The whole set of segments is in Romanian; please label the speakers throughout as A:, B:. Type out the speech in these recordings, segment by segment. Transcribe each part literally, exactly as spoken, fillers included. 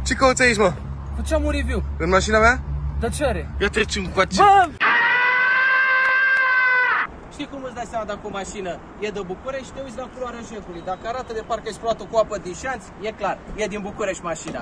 A: Ce cauți aici, mă?
B: Făceam un review.
A: În mașina mea?
B: Dar ce are?
A: Ia trecem cu acest...
B: Bă! Știi cum îți dai seama dacă o mașină e de București? Te uiți la culoarea jecului. Dacă arată de parcă ai spălat-o cu apă din șanț, e clar, e din București mașina.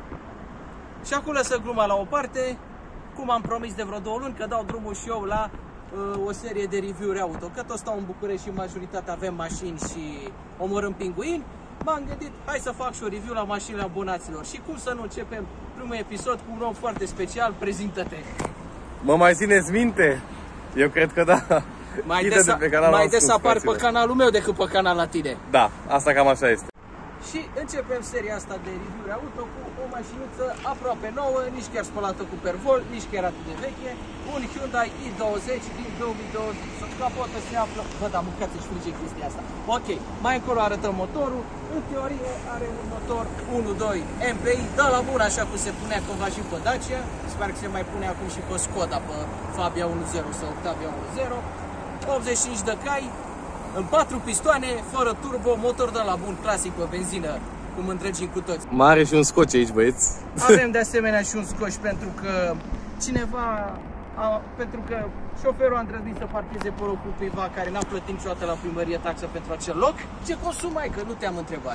B: Și acum lăsă gluma la o parte. Cum am promis de vreo două luni, că dau drumul și eu la uh, o serie de review-uri auto. Că tot stau în București și majoritatea avem mașini și omorâm pinguini. M-am gândit, hai să fac și o review la mașinile abonaților. Și cum să nu începem primul episod cu un om foarte special, prezintă-te.
A: Mă mai țineți minte? Eu cred că da.
B: Mai des, de mai des apar pe canalul meu decât pe canal la tine.
A: Da, asta cam așa este.
B: Și începem seria asta de review-uri auto cu o mașinuță aproape nouă, nici chiar spălată cu pervol, nici chiar atât de veche. Un Hyundai i douăzeci din două mii douăzeci. Sub capotă se află... Bă, da, mâncați-și frige chestia asta. Ok, mai încolo arătăm motorul. În teorie are un motor unu virgulă doi M P I, dă la bun, așa cum se punea cumva și pe Dacia. Sper că se mai pune acum și pe Skoda, pe Fabia unu punct zero sau Octavia unu punct zero. optzeci și cinci de cai. În patru pistoane, fără turbo, motor de la bun, clasic pe benzină, cum îndrăgim cu toți.
A: Mare și un scoci aici, băieți.
B: Avem de asemenea și un scoci pentru că cineva, a, pentru că șoferul a îndrăznit să parcheze pe locul cuiva care n-a plătit niciodată la primărie taxă pentru acel loc. Ce consum ai, că nu te-am întrebat?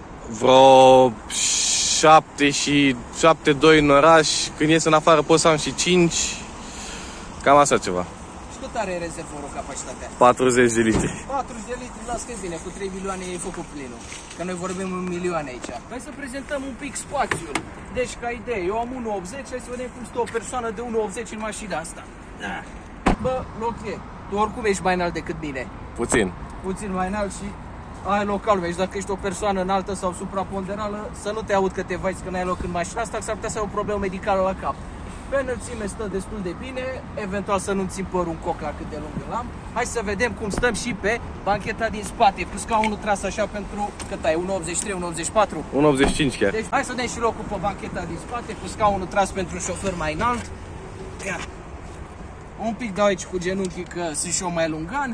A: Vreo șapte și șapte doi în oraș, când ies în afară pot să am și cinci, cam așa ceva.
B: Cât are rezervorul capacitatea?
A: patruzeci de litri.
B: patruzeci de litri, las că e bine, cu trei milioane ai făcut plinul. Că noi vorbim în milioane aici. Hai să prezentăm un pic spațiul. Deci, ca idee, eu am unu virgulă optzeci, hai să vedem cum stă o persoană de unu virgulă optzeci în mașina asta. Da. Bă, loc e. Tu oricum ești mai înalt decât mine.
A: Puțin.
B: Puțin mai înalt și ai localul. Deci dacă ești o persoană înaltă sau supraponderală, să nu te aud că te vaiți că n-ai loc în mașina asta, că s-ar putea să ai o problemă medicală la cap. Pe înălțime stă destul de bine, eventual să nu-mi țin părul un coc la cât de lung îl am. Hai să vedem cum stăm și pe bancheta din spate, cu scaunul tras așa pentru, cât ai, unu virgulă optzeci și trei, unu virgulă optzeci și patru?
A: unu virgulă optzeci și cinci chiar.
B: Deci hai să dăm și locul pe bancheta din spate, cu scaunul tras pentru un șofer mai înalt. Ia. Un pic dau aici cu genunchii că sunt și eu mai lungan,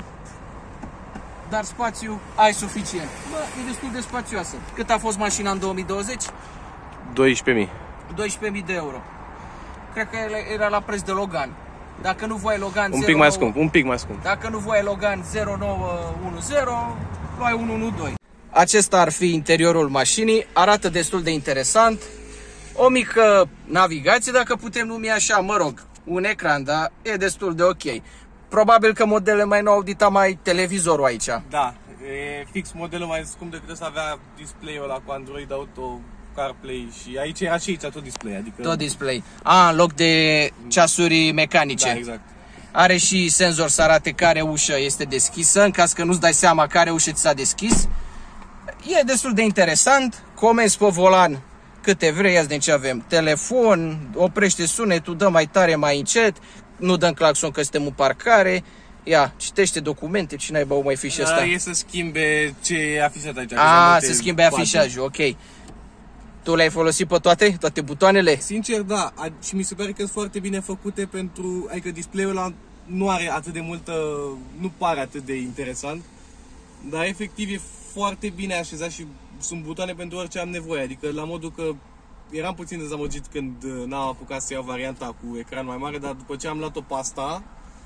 B: dar spațiu ai suficient. Bă, e destul de spațioasă. Cât a fost mașina în două mii douăzeci?
A: doisprezece mii.
B: doisprezece mii de euro. Cred că era la preț de Logan. Dacă nu voiai Logan
A: un pic mai scump, un pic mai scump.
B: Dacă nu voiai Logan zero nouă unu zero, luai unu unu doi. Acesta ar fi interiorul mașinii, arată destul de interesant. O mică navigație, dacă putem numi așa, mă rog, un ecran, dar e destul de ok. Probabil că modelele mai nou au dita mai televizorul aici.
A: Da, e fix modelul mai scump decât să avea display-ul ăla cu Android Auto, CarPlay și aici era și aici tot display, adică...
B: Tot display. A, în loc de ceasuri mecanice.
A: Da, exact.
B: Are și senzor să arate care ușă este deschisă, în caz că nu-ți dai seama care ușă ți s-a deschis. E destul de interesant. Comenzi pe volan câte vrei, ia de ce avem. Telefon, oprește sunetul, dă mai tare, mai încet, nu dăm claxon că suntem în parcare. Ia, citește documente, cine ai băut mai fi și ăsta?
A: E să schimbe ce e afișat aici.
B: A, să schimbe afișajul, ok. Tu le-ai folosit pe toate? Toate butoanele?
A: Sincer, da. Și mi se pare că sunt foarte bine făcute pentru... Adică display-ul ăla nu are atât de multă... Nu pare atât de interesant. Dar efectiv e foarte bine așezat și sunt butoane pentru orice am nevoie. Adică la modul că eram puțin dezamăgit când n-am apucat să iau varianta cu ecran mai mare, dar după ce am luat-o pe asta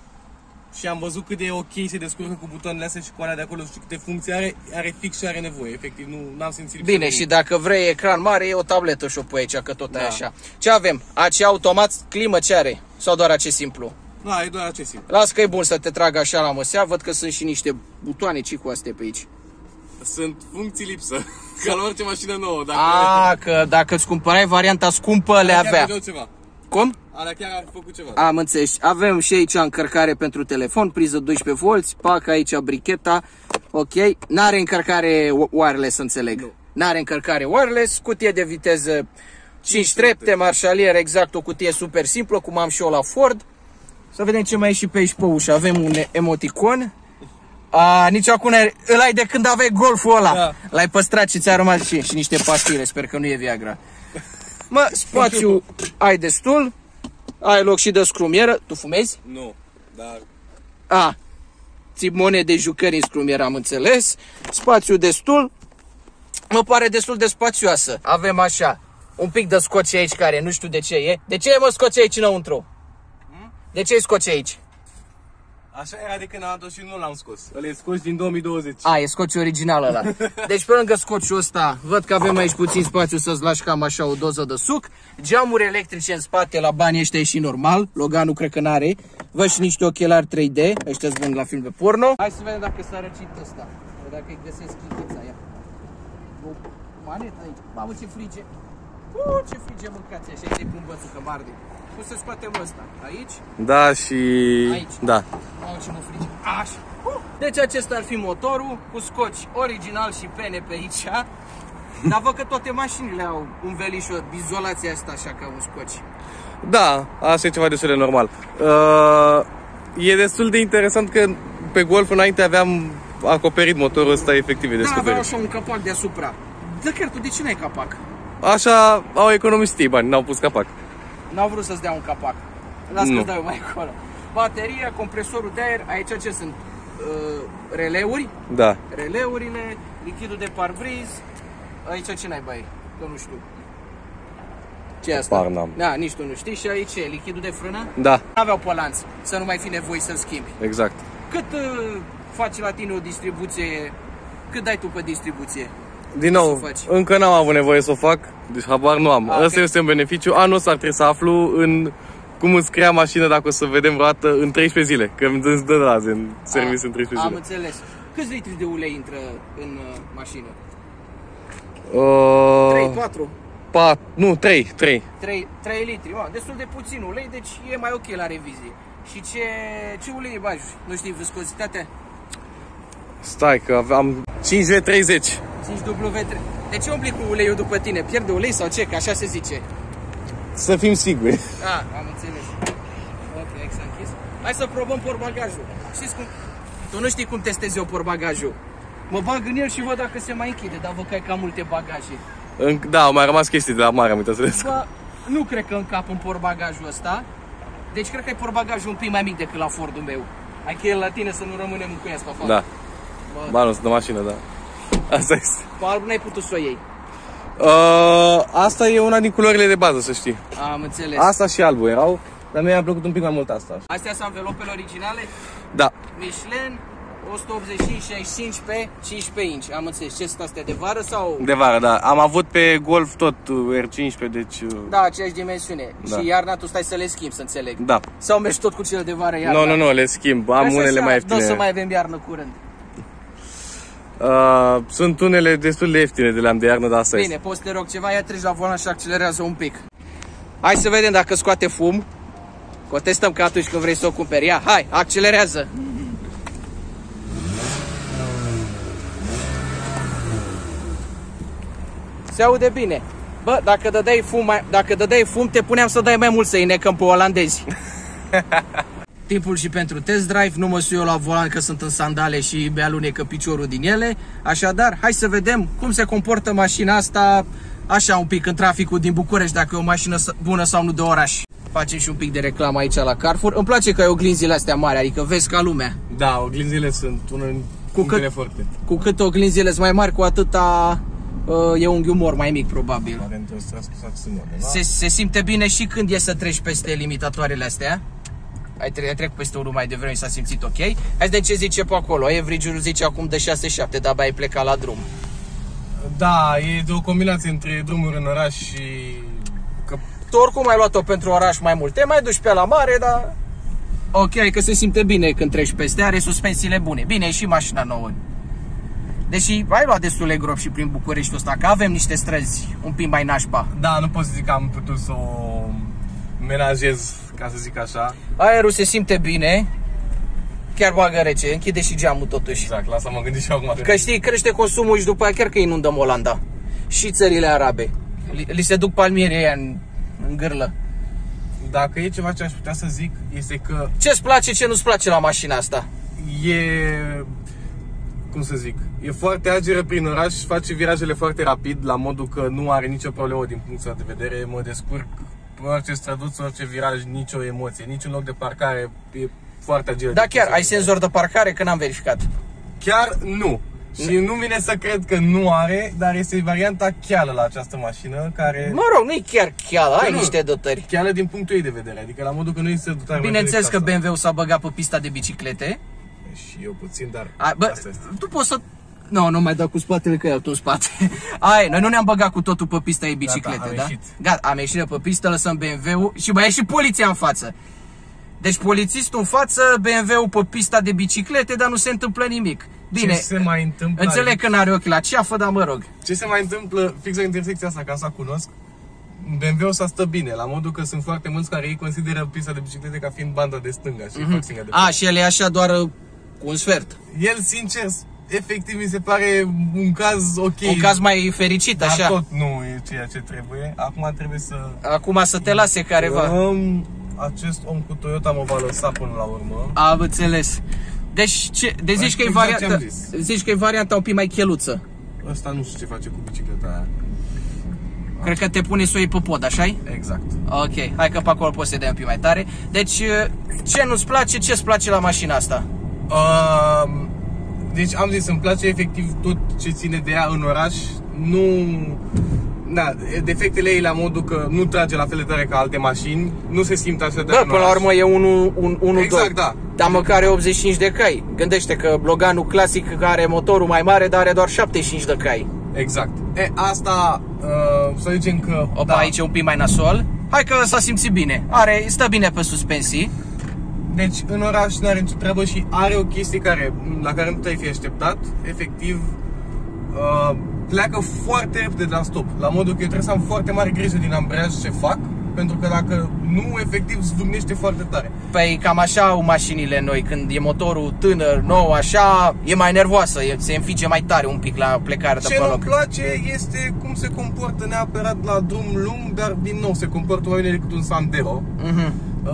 A: și am văzut cât de ok se descurcă cu butoanele astea și cu alea de acolo și câte funcții are, are fix și are nevoie. Efectiv, nu am simțit.
B: Bine, și dacă vrei ecran mare, e o tabletă și o pui aici, că tot da. E așa. Ce avem? A C automat, climă, ce are? Sau doar A C simplu?
A: Da, e doar A C simplu.
B: Las că e bun să te trag așa la măsea, văd că sunt și niște butoane ci cu astea pe aici.
A: Sunt funcții lipsă, ca la orice mașină nouă. Dacă
B: A, că dacă îți cumpărai varianta scumpă, le avea.
A: Ceva.
B: Cum?
A: Alea chiar ar fi făcut ceva.
B: Am înțeles. Avem și aici încărcare pentru telefon, priză doisprezece volți, pac aici bricheta, ok. N-are încărcare wireless, înțeleg. N-are încărcare wireless, cutie de viteză cinci trepte, marșalier, exact o cutie super simplă, cum am și eu la Ford. Să vedem ce mai e și pe aici pe ușă. Avem un emoticon. A, nici acum îl ai de când aveai Golful ăla. Da. L-ai păstrat și ți-a rămas și, și niște pastile, sper că nu e Viagra. Mă, spațiu ai destul. Ai loc și de scrumieră. Tu fumezi?
A: Nu, dar...
B: A, ții monede de jucări în scrumieră, am înțeles. Spațiu destul. Mă pare destul de spațioasă. Avem așa un pic de scoci aici care nu știu de ce e. De ce e, mă, scoci aici înăuntru? Hmm? De ce e scoci aici?
A: Așa era de când am adus și nu l-am scos. Ăla e scos din două mii douăzeci.
B: A, e scociul original ăla. Deci pe lângă scociul ăsta, văd că avem aici puțin spațiu să-ți lași cam așa o doză de suc. Geamuri electrice în spate, la banii ăștia e și normal. Loganul cred că n-are. Văd și niște ochelari trei D. Ăștia-s buni la film de porno. Hai să vedem dacă s-a răcit ăsta. Dacă îi găsesc chichița aia. O manetă aici. Mamă, ce frige. Uh, ce frige mâncați așa, să-i pun bățucă marde. Cum să scoatem ăsta? Aici?
A: Da, și...
B: Aici?
A: Da.
B: Mamă, ce mă frige. Așa. Uh. Deci acesta ar fi motorul, cu scoci original și pene pe aici. Dar văd că toate mașinile au un velișor, izolația asta așa ca un scoci.
A: Da, asta e ceva destul de normal. Uh, e destul de interesant că pe Golf înainte aveam acoperit motorul ăsta, efectiv, e descoperit.
B: Da, aveau așa un capac deasupra. Da, chiar tu, de ce n-ai capac?
A: Așa au economisit bani, n-au pus capac.
B: N-au vrut să-ți dea un capac. Las că-ți dau eu mai acolo. Bateria, compresorul de aer, aici ce sunt? Uh, releuri?
A: Da.
B: Releurile, lichidul de parbriz. Aici ce n-ai bai? Că nu știu. Ce e asta?
A: Par n-am.
B: Da, nici tu nu știi. Și aici e lichidul de frână?
A: Da.
B: N-aveau polanț, să nu mai fi nevoie să-l schimbi.
A: Exact.
B: Cât uh, faci la tine o distribuție? Cât dai tu pe distribuție?
A: Din nou, încă n-am avut nevoie să o fac, deci habar nu am. Ăsta okay. Este un beneficiu. Anul ăsta ar trebui să aflu în cum îți crea mașină, dacă o să vedem vreodată, în treisprezece zile. Că îți dă raze în serviciu în treisprezece
B: am
A: zile.
B: Am înțeles. Câți litri de ulei intră în uh, mașină?
A: Uh,
B: trei, patru?
A: patru, nu, trei, trei.
B: trei, trei litri, oh, destul de puțin ulei, deci e mai ok la revizie. Și ce, ce ulei bagi? Nu știi viscozitatea?
A: Stai că am cinci V treizeci.
B: cinci W trei. De ce umbli cu uleiul după tine? Pierde ulei sau ce? Că așa se zice.
A: Să fim siguri.
B: Ah, am înțeles. Ok, s-a închis. Hai să probăm portbagajul. Știți cum? Tu nu știi cum testez eu portbagajul. Mă bag în el și văd dacă se mai închide, dar văd că ai cam multe bagaje.
A: Da, au mai rămas chestii de la mare, am uitat să vezi.
B: Bă, nu cred că încap în portbagajul ăsta. Deci cred că ai portbagajul un pic mai mic decât la Fordul meu. Hai că el la tine să nu rămânem cu ea asta afară.
A: Da. Bă. Ba, nu, sunt de mașină, da. Asta este.
B: Pe alb n-ai putut să o iei.
A: Uh, asta e una din culorile de bază, să știi.
B: Am înțeles.
A: Asta și albul erau, dar mie mi-a plăcut un pic mai mult asta.
B: Astea sunt anvelopele originale?
A: Da.
B: Michelin, o sută optzeci și cinci șaizeci și cinci pe cincisprezece inch. Am înțeles. Ce sunt astea, de vară sau?
A: De vară, da. Am avut pe Golf tot R cincisprezece, deci...
B: Da, aceeași dimensiune. Da. Și iarna tu stai să le schimbi, să înțeleg.
A: Da.
B: Sau mergi tot cu cele de vară iarna?
A: Nu, nu, nu, le schimb. Am
B: așa
A: unele
B: așa,
A: mai ieftine.
B: Nu o să mai avem iarnă curând.
A: Uh, sunt unele destul de ieftine de le-am de iarnă, dar asta
B: Bine,
A: este.
B: poți să te rog ceva, ia treci la volan și accelerează un pic. Hai să vedem dacă scoate fum. O testăm ca atunci când vrei să o cumperi. Ia, hai, accelerează. Se aude bine. Bă, dacă dădeai fum, mai, dacă dădeai fum, te puneam să dai mai mult să-i necăm pe olandezi. Timpul și pentru test drive, nu mă sui eu la volan că sunt în sandale și mi-alunecă piciorul din ele. Așadar, hai să vedem cum se comportă mașina asta așa un pic în traficul din București, dacă e o mașină bună sau nu de oraș. Facem și un pic de reclamă aici la Carrefour. Îmi place că ai oglinzile astea mari, adică vezi ca lumea.
A: Da, oglinzile sunt unele
B: cu cât, forte. Cu cât oglinzile sunt mai mari, cu atâta uh, e un umor mai mic, probabil. Se, se simte bine și când e să treci peste limitatoarele astea. Ai tre trecut peste unul mai devreme și s-a simțit ok. Hai să vedem ce zice pe acolo. Average-ul zice acum de șase șapte, dar abia ai plecat la drum.
A: Da, e de o combinație între drumuri în oraș și...
B: Că tu oricum ai luat-o pentru oraș mai mult. Te mai duci pe la mare, dar... Ok, că se simte bine când treci peste, are suspensiile bune. Bine, e și mașina nouă. Deși ai luat destule grob și prin Bucureștiul ăsta, că avem niște străzi un pic mai nașpa.
A: Da, nu pot să zic că am putut să o menajez, ca să zic așa.
B: Aerul se simte bine. Chiar bagă rece, închide și geamul totuși.
A: Exact, la asta mă gândesc și acum.
B: Că știi, crește consumul și după aia chiar că inundăm Olanda. Și țările arabe. Li, li se duc palmierii aia în, în gârlă.
A: Dacă e ceva ce aș putea să zic, este că...
B: Ce-ți place, ce nu-ți place la mașina asta?
A: E... cum să zic? E foarte ageră prin oraș, face virajele foarte rapid, la modul că nu are nicio problemă din punctul de vedere. Mă descurc pe orice străduț, orice viraj, nicio emoție, niciun loc de parcare, e foarte ageră.
B: Da, chiar, ai senzor de parcare, că n-am verificat.
A: Chiar nu. Și nu vine să cred că nu are, dar este varianta cheală la această mașină, care...
B: Mă rog, nu-i chiar cheală, ai nu, niște dotări.
A: Cheală din punctul ei de vedere, adică la modul că nu este dotare.
B: Bineînțeles că B M W s-a băgat pe pista de biciclete.
A: Și eu puțin, dar
B: A, bă,
A: asta este.
B: Tu poți să... Nu, nu mai dau cu spatele, că iau tu în spate. Ai, noi nu ne-am băgat cu totul pe pista ei biciclete,
A: Gata, am
B: da?
A: ieșit.
B: Gata, am ieșit de pe pistă, lăsăm B M W-ul și mai e și poliția în față. Deci polițistul în față, B M W-ul pe pista de biciclete, dar nu se întâmplă nimic. Bine,
A: ce se mai întâmplă?
B: Înțeleg că n-are ochi la ceafă, dar mă rog.
A: Ce se mai întâmplă fix la intersecția asta, ca să cunosc? B M W-ul s-a stă bine, la modul că sunt foarte mulți care ei consideră pista de biciclete ca fiind banda de stânga și mm-hmm. fac stânga de
B: A, și el e așa doar cu un sfert.
A: El, sincer, efectiv mi se pare un caz ok.
B: Un caz mai fericit,
A: dar
B: așa.
A: tot nu e ceea ce trebuie. Acum trebuie să...
B: Acum să te lase careva.
A: Um, acest om cu Toyota mă va lăsa până la urmă.
B: Am înțeles. Deci, ce, de zici, că e
A: exact
B: varianta, zici că e varianta un pic mai cheluță.
A: Ăsta nu știu ce face cu bicicleta aia.
B: Cred că te pune să o iei pe pod, așa-i?
A: Exact.
B: Ok, hai că pe acolo poți să dai un pic mai tare. Deci, ce nu-ți place, ce-ți place la mașina asta?
A: Uh, deci am zis, îmi place efectiv tot ce ține de ea în oraș. Nu... Da, defectele ei la modul că nu trage la fel de tare ca alte mașini, nu se simte așa de
B: Bă, până la urmă e unu doi.
A: Exact, da.
B: Dar măcar e optzeci și cinci de cai. Gândește că Loganul clasic are motorul mai mare, dar are doar șaptezeci și cinci de cai.
A: Exact. E, asta, uh, să zicem că...
B: Opa,
A: da.
B: aici e un pic mai nasol. Hai că s-a simțit bine. Are, stă bine pe suspensii.
A: Deci în oraș nu are nicio treabă și are o chestie care, la care nu te-ai fi așteptat. Efectiv, uh, pleacă foarte repede de la stop. La modul că eu trebuie să am foarte mare grijă din ambreiaj ce fac, pentru că dacă nu, efectiv zvârnește foarte tare.
B: Păi cam așa au mașinile noi, când e motorul tânăr, nou, așa, e mai nervoasă, se înfige mai tare un pic la plecare de pe loc.
A: Ce îmi place este cum se comportă neapărat la drum lung, dar din nou se comportă mai bine decât un Sandero.
B: Mm-hmm.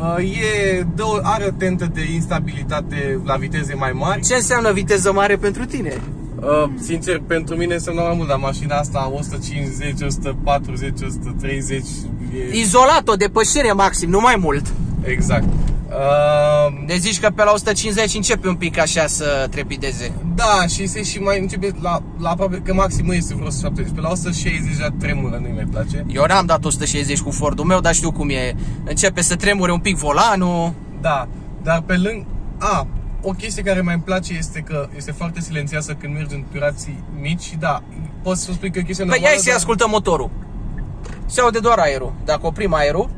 A: E, dă, are o tentă de instabilitate la viteze mai mari.
B: Ce înseamnă viteză mare pentru tine?
A: Uh, sincer, pentru mine înseamnă mai mult, dar mașina asta o sută cincizeci, o sută patruzeci, o sută treizeci e...
B: Izolat, o depășire maxim, nu mai mult.
A: Exact. uh,
B: Deci zici că pe la o sută cincizeci începe un pic așa să trepideze.
A: Da, și se și mai începe la, la aproape, că maximul este vreo o sută șaptezeci. Pe la o sută șaizeci deja tremură, nu-i mai place.
B: Eu n-am dat o sută șaizeci cu Fordul meu, dar știu cum e. Începe să tremure un pic volanul.
A: Da, dar pe lângă... A, o chestie care mai îmi place este că este foarte silențioasă când mergi în turații mici și da, poți să spui că e o chestie
B: normală. Păi ia să-i dar... ascultăm motorul. Se aude doar aerul. Dacă oprim aerul,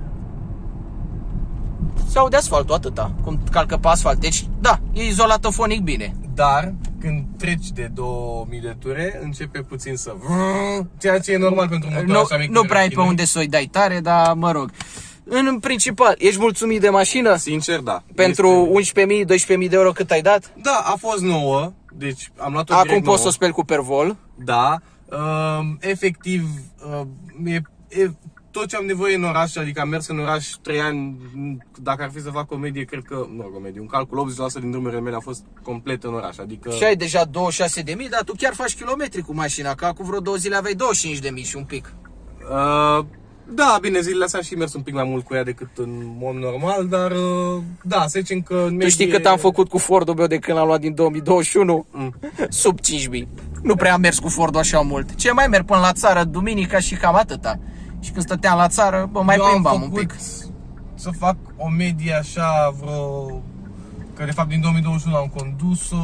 B: se aude asfaltul, atâta, cum calcă pe asfalt. Deci, da, e izolată fonic bine.
A: Dar, când treci de două mii de ture, începe puțin să... Ceea ce e normal pentru un motor
B: nu,
A: așa mic.
B: Nu prea ai pe unde să-i dai tare, dar mă rog. În principal, ești mulțumit de mașină?
A: Sincer, da.
B: Pentru
A: este...
B: unsprezece mii, doisprezece mii de euro cât ai dat?
A: Da, a fost nouă, deci am luat-o
B: Acum
A: direct
B: poți
A: nouă.
B: să o speli cu Pervol.
A: Da, uh, efectiv, uh, e, e tot ce am nevoie în oraș, adică am mers în oraș trei ani, dacă ar fi să fac comedie, cred că, nu comedie, un calcul optzeci la sută din drumurile mele a fost complet în oraș, adică...
B: Și ai deja douăzeci și șase de mii, dar tu chiar faci kilometri cu mașina, că acum vreo două zile aveai douăzeci și cinci de mii și un pic.
A: Uh, da, bine, zilele astea și mers un pic mai mult cu ea decât în mod normal, dar uh, da, să zicem că...
B: Tu medie... știi cât am făcut cu Fordul meu de când l-am luat din două mii douăzeci și unu? Mm. Sub cinci mii. Nu prea am mers cu Fordul așa mult. Ce mai merg până la țară duminica și cam atâta. Și când stăteam la țară, bă, mai plimbam un pic.
A: Să fac o medie așa, vreo... Că de fapt din două mii douăzeci și unu am condus-o,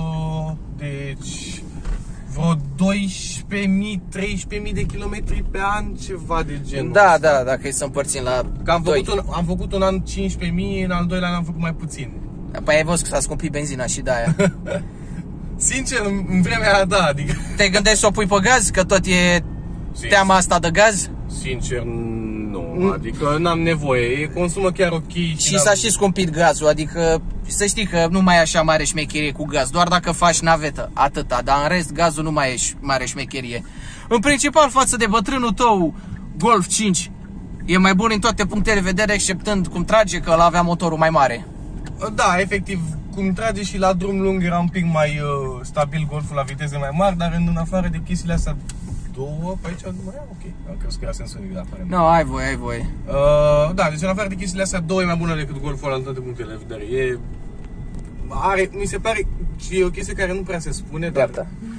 A: deci... Vreo doisprezece mii, treisprezece mii de kilometri pe an, ceva de genul.
B: Da, ăsta. Da, dacă e să împărțim la
A: Că am făcut, un, am făcut un an cincisprezece mii, în al doilea an am făcut mai puțin.
B: Păi ai văzut că s-a scumpit benzina și de aia.
A: Sincer, în, în vremea aia, da, adică...
B: Te gândești să o pui pe gaz? Că tot e Sincer. teama asta de gaz?
A: Sincer, nu, mm. adică n-am nevoie, e consumă chiar ok. Și,
B: și s-a și scumpit gazul, adică să știi că nu mai e așa mare șmecherie cu gaz, doar dacă faci navetă, atâta, dar în rest gazul nu mai e mare șmecherie. În principal, față de bătrânul tău, Golf cinci, e mai bun în toate punctele de vedere, exceptând cum trage, că ăla avea motorul mai mare.
A: Da, efectiv, cum trage și la drum lung era un pic mai uh, stabil Golful la viteze mai mari, dar în, în afară de chestiile astea două, pe aici nu mai am, ok, am crezut că era sensoric de afară.
B: Nu, no, ai voie, ai voie.
A: Uh, da, deci în afară de chestiile astea două e mai bună decât Golful la toate punctele de vedere. E, are, mi se pare, și e o chestie care nu prea se spune, dar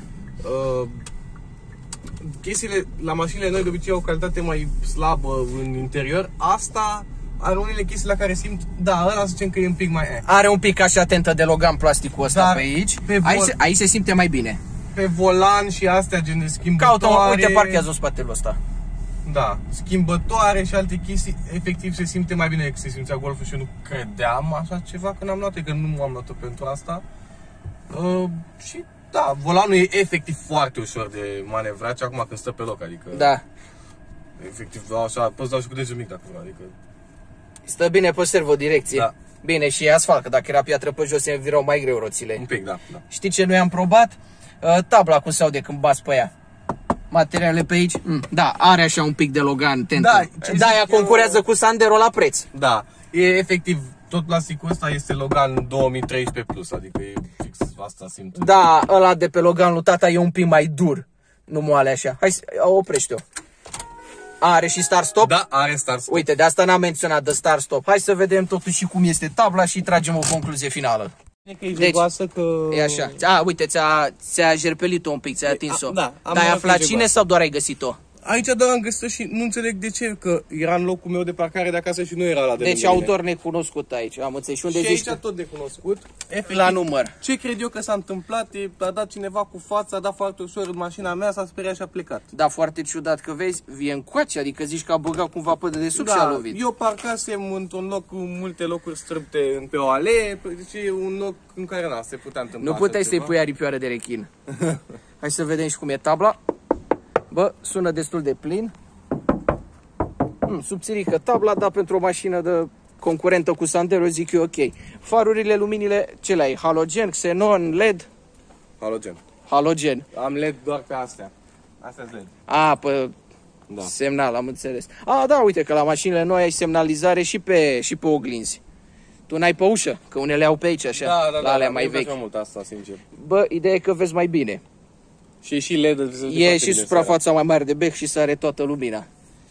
A: Uh, chestiile la mașinile noi de obicei au o calitate mai slabă în interior. Asta are unele chestii la care simt, da, ăla să zicem că e un pic mai...
B: Are un pic așa tentă de Logan plasticul ăsta.
A: Dar
B: pe aici.
A: pe
B: Aici,
A: vol...
B: se, aici se simte mai bine.
A: Pe volan și astea, gen de schimbătoare...
B: Caută, uite, parchează spatelul ăsta.
A: Da, schimbătoare și alte chestii, efectiv se simte mai bine decât se simțea Golful și eu nu credeam așa ceva când am luat-o, că nu am luat-o pentru asta. Uh, și da, volanul e efectiv foarte ușor de manevrat și acum când stă pe loc, adică...
B: Da.
A: Efectiv, așa, poți dau și cu degetul mic de acolo, adică...
B: Stă bine pe servodirecție.
A: Da.
B: Bine, și e asfalt, că dacă era piatră pe jos, se virau mai greu roțile.
A: Un pic, da, da.
B: Știi ce noi am probat? Uh, tabla cum se aude când bați pe ea. Materiale pe aici? Mm, da, are așa un pic de Logan tentă.
A: Da,
B: da, ea concurează eu... cu Sandero la preț.
A: Da, e efectiv, tot plasticul ăsta este Logan două mii treisprezece plus, adică e fix asta simt.
B: Da, ăla de pe Logan lui tata e un pic mai dur. Nu moale așa. Hai, oprește-o. Are și start stop?
A: Da, are start stop.
B: Uite, de asta n-am menționat de start stop. Hai să vedem totuși cum este tabla și tragem o concluzie finală.
A: Că e jugoasă, că...
B: E așa. A, uite, ți-a ți-a jerpelit-o un pic, ți-a atins-o.
A: Da,
B: dar ai aflat cine sau doar ai găsit-o?
A: Aici doar am găsit-o și nu înțeleg de ce, că era în locul meu de parcare de acasă și nu era la de
B: Deci autor necunoscut aici, am înțeles. Și unde
A: și
B: zici
A: aici tot necunoscut. Efectiv,
B: la număr.
A: Ce cred eu că s-a întâmplat, e, a dat cineva cu fața, a dat foarte ușor în mașina mea, s-a speriat și a plecat.
B: Da, foarte ciudat că vezi, vie încoace, adică zici că a băgat cumva pe de sub
A: da,
B: și a lovit.
A: Eu parcasem într-un loc cu multe locuri strâmte pe o alee, deci e un loc în care n-a se putea întâmpla.
B: Nu puteai să-i pui aripioară de rechin. Hai să vedem și cum e tabla. Bă, sună destul de plin. Hmm, subțirică tabla, dar pentru o mașină de concurentă cu Sandero zic eu ok. Farurile, luminile, ce le ai? Halogen, xenon, L E D?
A: Halogen.
B: Halogen.
A: Am L E D doar pe astea. Astea L E D.
B: A, pe da. Semnal, am înțeles. A, da, uite că la mașinile noi ai semnalizare și pe, și pe oglinzi. Tu n-ai pe ușă, că unele au pe aici așa,
A: da, da,
B: la alea
A: da,
B: mai vechi.
A: mai mult asta, sincer.
B: Bă, ideea e că vezi mai bine.
A: Și e și L E D.
B: E și suprafața mai mare de bec și sare toată lumina.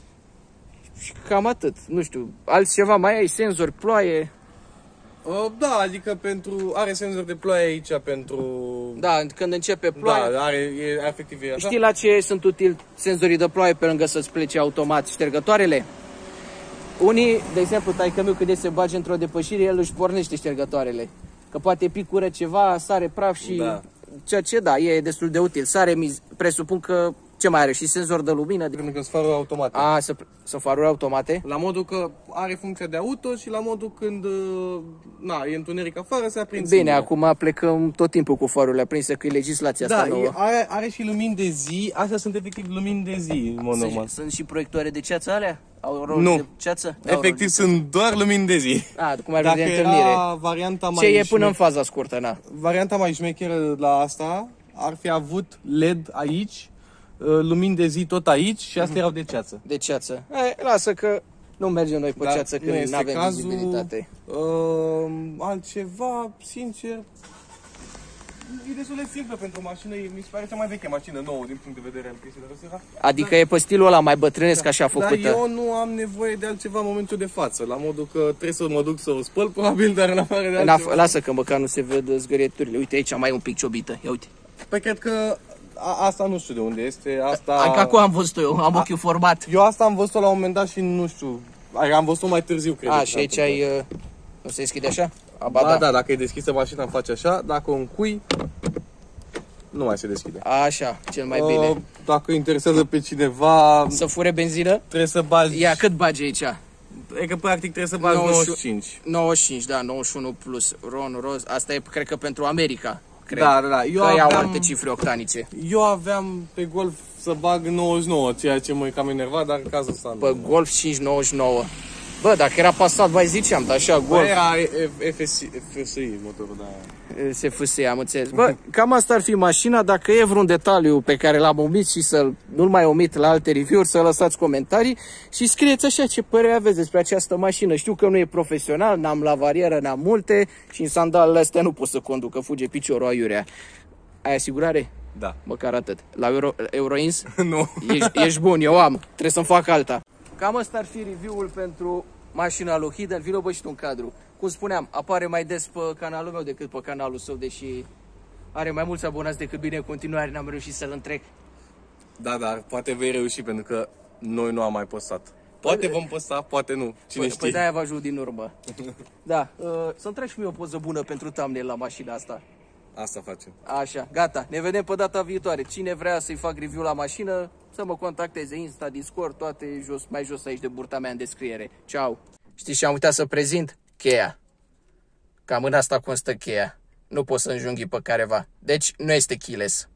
B: Și cam atât, nu știu, altceva mai ai, senzori, ploaie?
A: Uh, da, adică pentru, are senzor de ploaie aici pentru...
B: Da, când începe ploaia.
A: Da, are, e, efectiv e așa.
B: Știi la ce sunt util senzorii de ploaie pe lângă să-ți plece automat ștergătoarele? Unii, de exemplu, taică-miu când e se bage într-o depășire, el își pornește ștergătoarele. Că poate picură ceva, sare praf și...
A: Da.
B: Ceea ce, da, e destul de util. Sare, presupun că ce mai are? Și senzor de lumină?
A: Pentru că sunt faruri automate.
B: A, sunt faruri automate?
A: La modul că are funcția de auto și la modul când na, e întuneric afară se aprinde.
B: Bine,
A: singură.
B: acum plecăm tot timpul cu farurile aprinse, că e legislația
A: da,
B: asta nouă.
A: Da, are, are și lumini de zi. Astea sunt efectiv lumini de zi, în mod normal.
B: Sunt, sunt și proiectoare de ceață alea? Au rol
A: nu.
B: de ceață?
A: Efectiv sunt doar lumini de zi.
B: A, cum ar
A: Dacă
B: de întâlnire.
A: era varianta mai
B: ce e până în faza scurtă, na?
A: Varianta mai șmecheră la asta ar fi avut L E D aici, lumini de zi tot aici și astea erau de ceață.
B: De ceață. E, lasă că nu mergem noi pe da, ceață când nu avem cazul, vizibilitate.
A: Uh, altceva, sincer, e destul de simplă pentru o mașină, mi se pare cea mai veche mașină nouă din punct de vedere al piesei de răsăra.
B: Adică dar, e pe stilul ăla mai bătrânesc da, așa făcută.
A: Dar eu nu am nevoie de altceva în momentul de față, la modul că trebuie să mă duc să o spăl probabil, dar în afară de altceva.
B: Lasă că măcar nu se văd zgărieturile. Uite aici mai e un pic ciobită, ia uite.
A: Păi cred că a, asta nu știu de unde este, asta...
B: Acum am văzut eu, am ochiul format.
A: Eu asta am văzut-o la un moment dat și nu știu, am văzut-o mai târziu, cred.
B: A, și aici ai... Uh, nu se deschide așa? Aba,
A: da, da, da, dacă e deschisă mașina îmi face așa, dacă o încui, nu mai se deschide.
B: Așa, cel mai bine. Uh,
A: dacă interesează pe cineva...
B: Să fure benzină?
A: Trebuie să bagi...
B: Ia, cât bagi aici?
A: E că practic trebuie să bagi nouăzeci și cinci.
B: nouăzeci și cinci, da, nouăzeci și unu plus Ron, Roz, asta e, cred că pentru America. Cred.
A: Da, da, da. Eu
B: că
A: aveam,
B: iau alte cifre octanice.
A: Eu aveam pe Golf să bag nouăzeci și nouă, ceea ce mă cam enervat, dar în cazul ăsta
B: pe Golf cinci nouăzeci și nouă. Bă, dacă era Passat, mai ziceam, dar așa, Golf...
A: Bă, era F S I motorul, da.
B: Se F S I, am înțeles. Bă, cam asta ar fi mașina. Dacă e vreun detaliu pe care l-am omit și să nu-l mai omit la alte review-uri, să lăsați comentarii și scrieți așa ce părere aveți despre această mașină. Știu că nu e profesional, n-am la varieră, n-am multe și în sandalele astea nu pot să conduc, că fuge piciorul aiurea. Ai asigurare?
A: Da.
B: Măcar atât. La Euro, Euroins?
A: Nu.
B: Ești, ești bun, eu am. Trebuie să-mi fac alta. Cam asta ar fi review-ul pentru mașina lui Hidden. Vino bă și tu în cadru. Cum spuneam, apare mai des pe canalul meu decât pe canalul său, deși are mai mulți abonați decât bine în continuare, n-am reușit să-l întrec.
A: Da, dar poate vei reuși pentru că noi nu am mai postat. Poate vom posta, poate nu. Cine
B: Păi,
A: știe?
B: păi de-aia vă ajut din urmă. Da, uh, să-mi treci și mie o poză bună pentru thumbnail la mașina asta.
A: Asta facem.
B: Așa, gata, ne vedem pe data viitoare. Cine vrea să-i fac review la mașină, să mă contacteze, Insta, Discord, toate jos, mai jos aici de burta mea în descriere. Ciao. Știți ce am uitat să prezint? Cheia. Cam în asta constă cheia. Nu poți să înjunghi pe careva. Deci nu este keyless.